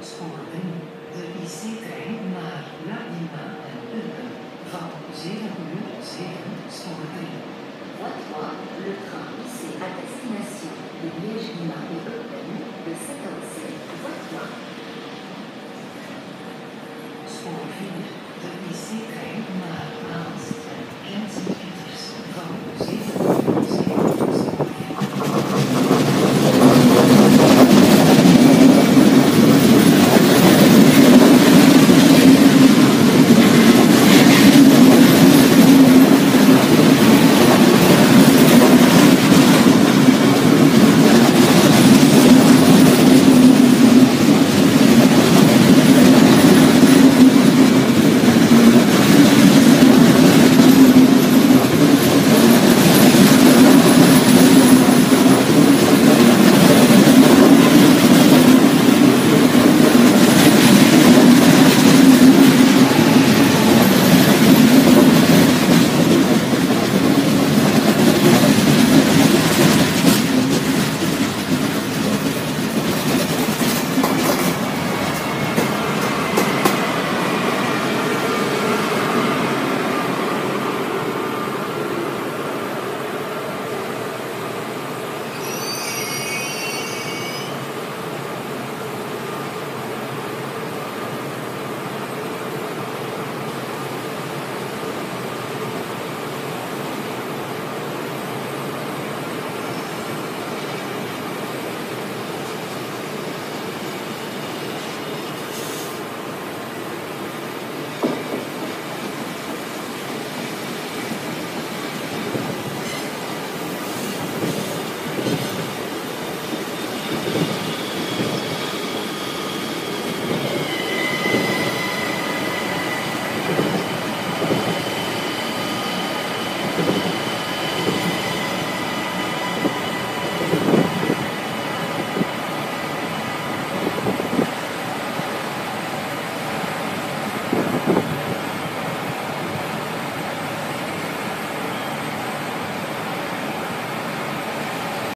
Spoor 3. De IC-trein naar La Lima en Eupen. Van 7 uur 7, spoor 3. Voie 3. Le train IC à destination de Liège, Lima et Eupen de 7h07, voie 3. Spoor 4. De IC-trein